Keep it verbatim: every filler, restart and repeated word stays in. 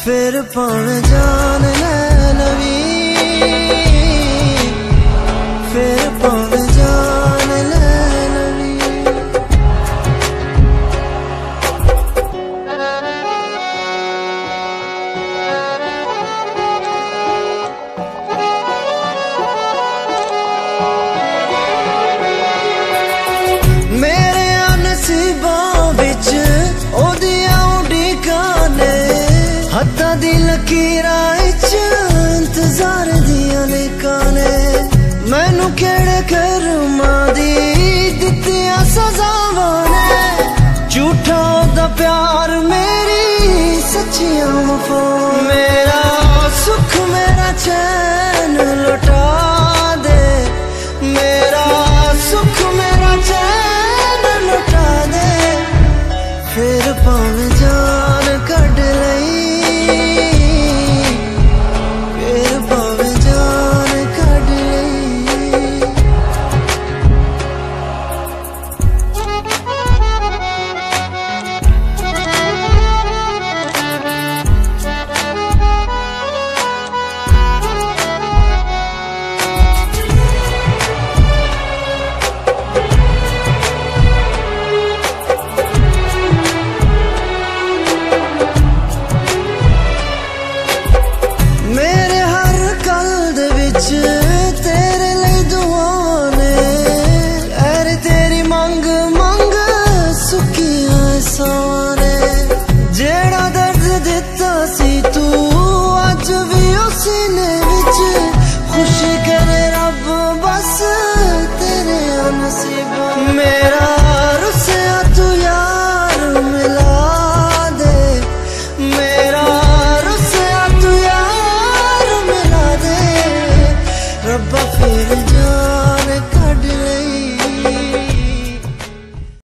फिर पावे जान ले नवी, फिर पावे जान ले नवी। मेरे नसीबां विच ओदियां उड़ीकां ने, हत्थां दी लकीरां विच इंतजार दियां लिखां ने। मैनू केड़े कर्मां दी दित्तियां सज़ावां ने, झूठा ओदा प्यार मेरी सच्चियां वफावां। मेरा सुख मेरा चैन